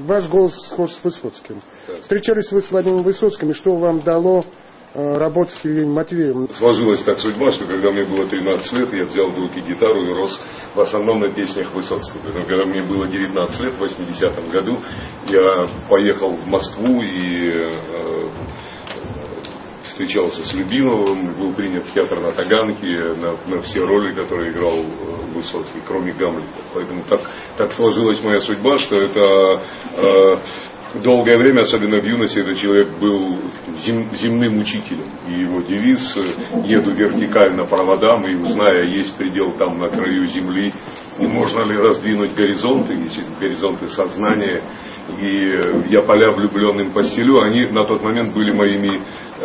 ваш голос схож с Высоцким. Встречались вы с Владимиром Высоцким, и что вам дало работать с Евгением Матвеевым? Сложилась так судьба, что когда мне было 13 лет, я взял в руки гитару и рос в основном на песнях Высоцкого. Поэтому, когда мне было 19 лет, в 80-м году, я поехал в Москву и встречался с Любимовым, был принят в театр на Таганке, на все роли, которые играл Высоцкий, кроме Гамлета. Поэтому так сложилась моя судьба, что это долгое время, особенно в юности, этот человек был земным учителем. И его девиз «Еду вертикально по проводам и узная, есть предел там на краю земли, и можно ли раздвинуть горизонты, если горизонты сознания». И «Я поля влюбленным постелю», они на тот момент были моими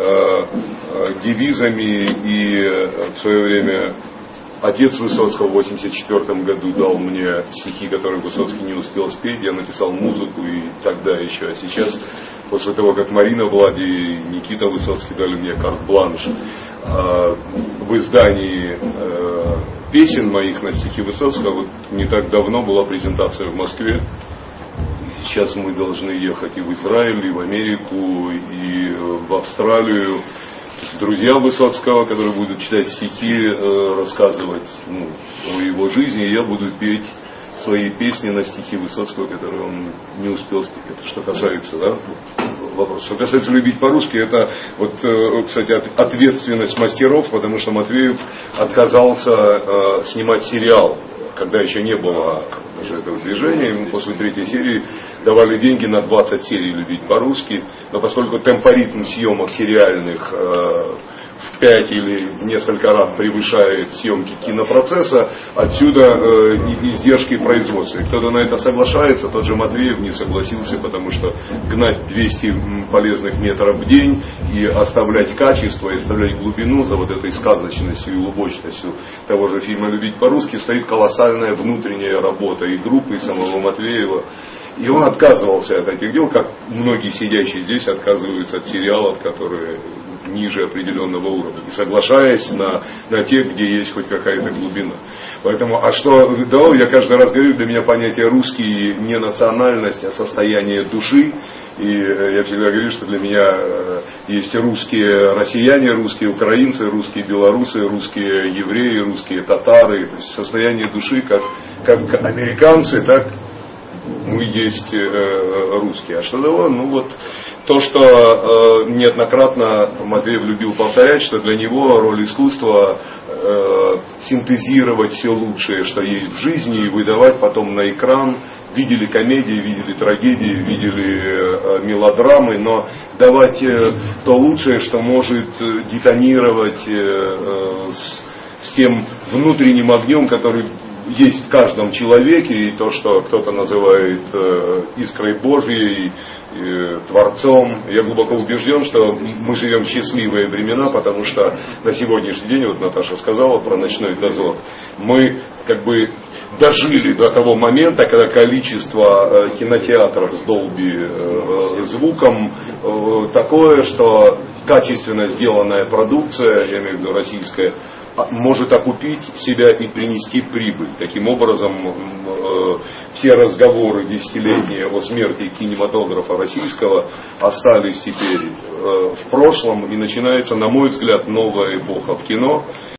девизами. И в свое время отец Высоцкого в 1984 году дал мне стихи, которые Высоцкий не успел спеть. Я написал музыку и тогда еще. А сейчас, после того, как Марина Влади и Никита Высоцкий дали мне карт-бланш в издании песен моих на стихи Высоцкого, вот не так давно была презентация в Москве. Сейчас мы должны ехать и в Израиль, и в Америку, и в Австралию. Друзья Высоцкого, которые будут читать стихи, рассказывать о его жизни, и я буду петь свои песни на стихи Высоцкого, которые он не успел спеть. Это что касается, вопрос. Что касается любить по-русски, это, кстати, ответственность мастеров, потому что Матвеев отказался снимать сериал, когда еще не было этого движения. Ему после 3-й серии давали деньги на 20 серий «Любить по-русски», но поскольку темпоритм съемок сериальных в 5 или несколько раз превышает съемки кинопроцесса, отсюда издержки производства. И кто-то на это соглашается, тот же Матвеев не согласился, потому что гнать 200 полезных метров в день и оставлять качество, и оставлять глубину за вот этой сказочностью и лубочностью того же фильма «Любить по-русски» стоит колоссальная внутренняя работа и группы, и самого Матвеева. И он отказывался от этих дел, как многие сидящие здесь отказываются от сериалов, которые ниже определенного уровня, и соглашаясь на те, где есть хоть какая-то глубина. Поэтому, я каждый раз говорю, для меня понятие русский не национальность, а состояние души. И я всегда говорю, что для меня есть русские россияне, русские украинцы, русские белорусы, русские евреи, русские татары. То есть состояние души, как американцы, так мы есть русские. А что дало? То, что неоднократно Матвеев любил повторять, что для него роль искусства синтезировать все лучшее, что есть в жизни, и выдавать потом на экран. Видели комедии, видели трагедии, видели мелодрамы, но давать то лучшее, что может детонировать с тем внутренним огнем, который есть в каждом человеке, и то, что кто-то называет искрой Божьей, Творцом. Я глубоко убежден, что мы живем в счастливые времена, потому что на сегодняшний день, Наташа сказала про ночной дозор, мы дожили до того момента, когда количество кинотеатров с Dolby звуком такое, что качественно сделанная продукция, я имею в виду российская, может окупить себя и принести прибыль. Таким образом, все разговоры десятилетние о смерти кинематографа российского остались теперь в прошлом, и начинается, на мой взгляд, новая эпоха в кино.